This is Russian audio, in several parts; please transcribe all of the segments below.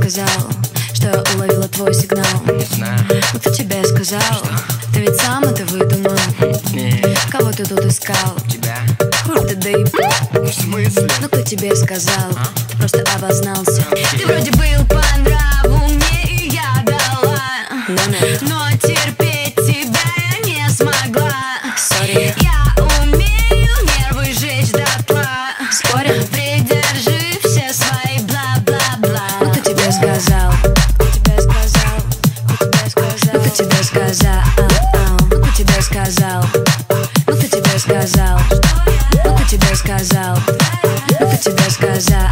сказал, что я уловила твой сигнал? Не знаю. Ну кто тебе сказал? Что? Ты ведь сам это выдумал. Кого ты тут искал? Тебя? Хуй ты доебал. В смысле? Ну кто тебе сказал? Ты просто обознался. Окей. Ты вроде был по нраву мне, и я дала, но терпеть тебя я не смогла. Сори. Я умею нервы жечь дотла. Спорим? Придержи все свои бла-бла-бла. Ну кто тебе сказал? Кто тебе сказал? Кто тебе сказал? Ну кто тебе сказал? Ну кто тебе сказал? Ну кто тебе сказал? Ну кто тебе сказал?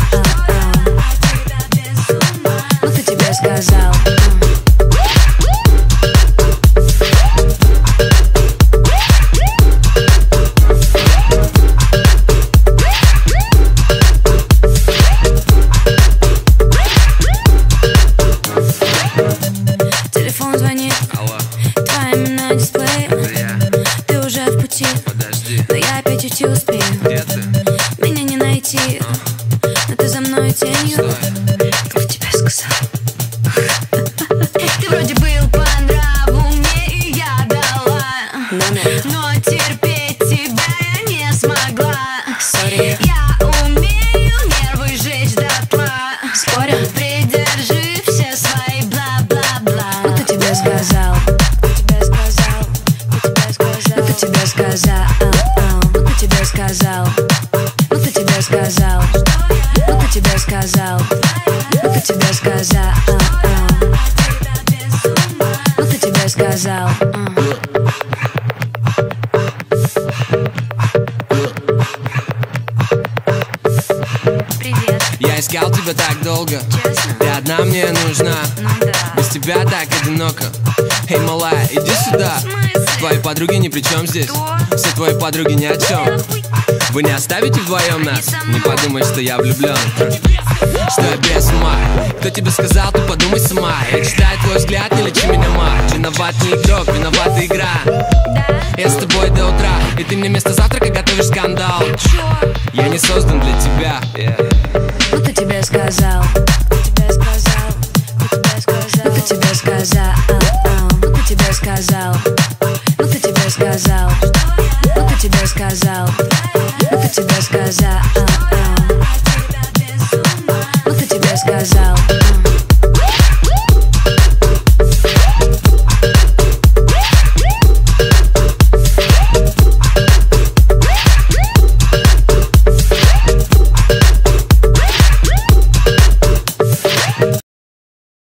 Ну кто тебе сказал? Телефон звонит, Алло, твое имя на дисплее. я. Ты уже в пути, Подожди. но я опять уйти успею. Где ты? Меня не найти, но ты за мной тенью. Стой. Кто тебе сказал? Ты вроде был по нраву мне, и я дала, но терпеть тебя я не смогла. Сори. Я умею нервы жечь дотла. Спорим? Придержи все свои бла-бла-бла. Ну кто тебе сказал? Кто тебе сказал? Кто тебе сказал? Ну кто тебе сказал? Ну кто тебе сказал? Ну кто тебе сказал? Ну кто тебе сказал? Ну кто тебе сказал? Привет, Я искал тебя так долго, честно? ты одна мне нужна. Ну да. Без тебя так одиноко. Эй, малая, иди сюда. В смысле? Твои подруги ни при чем здесь. Что? Все твои подруги ни о чем. Вы не оставите вдвоем нас? со мной. Не подумай, что я влюблен. Что я без ума. Кто тебе сказал, ты подумай сама. Я читаю твой взгляд, не лечи меня, мать. Виноват не игрок, виновата игра. Да? Я с тобой до утра, и ты мне вместо завтрака готовишь скандал. Чё? Я не создан для тебя. Ну кто тебе сказал? Кто тебе сказал? Кто тебе сказал? Ну кто тебе сказал? Ну кто тебе сказал? Ну кто тебе сказал? Ну кто тебе сказал? Ну кто тебе сказал?